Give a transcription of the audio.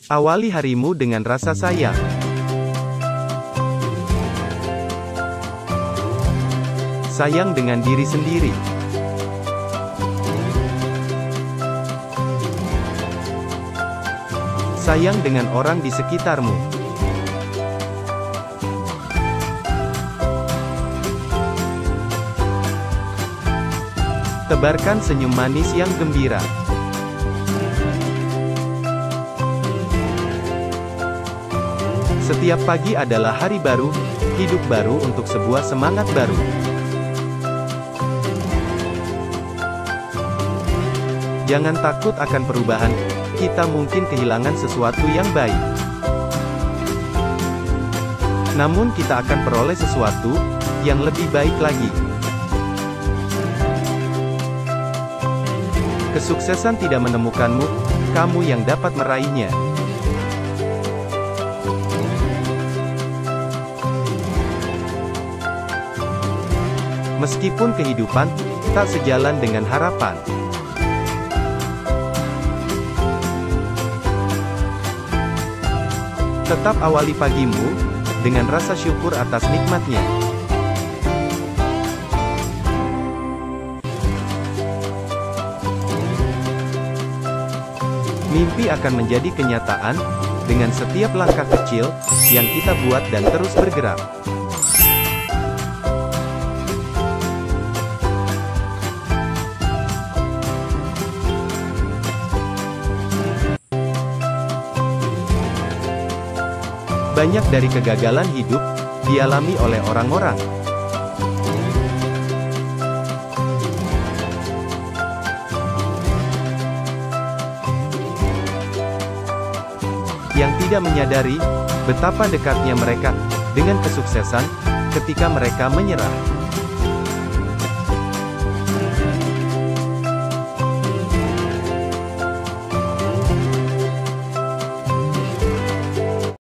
Awali harimu dengan rasa sayang. Sayang dengan diri sendiri. Sayang dengan orang di sekitarmu. Tebarkan senyum manis yang gembira. Setiap pagi adalah hari baru, hidup baru untuk sebuah semangat baru. Jangan takut akan perubahan, kita mungkin kehilangan sesuatu yang baik. Namun kita akan peroleh sesuatu yang lebih baik lagi. Kesuksesan tidak menemukanmu, kamu yang dapat meraihnya. Meskipun kehidupan tak sejalan dengan harapan, tetap awali pagimu dengan rasa syukur atas nikmatnya. Mimpi akan menjadi kenyataan dengan setiap langkah kecil yang kita buat dan terus bergerak. Banyak dari kegagalan hidup dialami oleh orang-orang yang tidak menyadari betapa dekatnya mereka dengan kesuksesan ketika mereka menyerah.